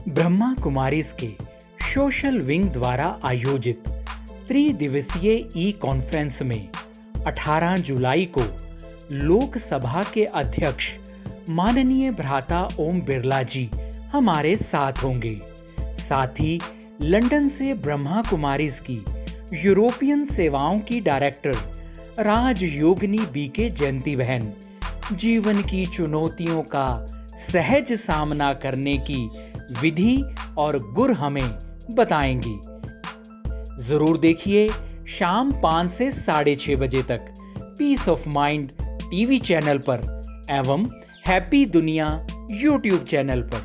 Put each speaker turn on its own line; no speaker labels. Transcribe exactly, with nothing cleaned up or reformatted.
ब्रह्मा कुमारीज के social wing द्वारा आयोजित त्रिदिवसीय ई कॉन्फ्रेंस में अठारह जुलाई को लोकसभा के अध्यक्ष माननीय भ्राता ओम बिरला जी हमारे साथ होंगे। साथ ही लंदन से ब्रह्मा कुमारीज की यूरोपियन सेवाओं की डायरेक्टर राजयोगिनी बी के जयंती बहन जीवन की चुनौतियों का सहज सामना करने की विधि और गुर हमें बताएंगी। जरूर देखिए शाम पाँच से साढ़े छह बजे तक peace of mind TV channel पर एवं हैप्पी दुनिया यूट्यूब चैनल पर।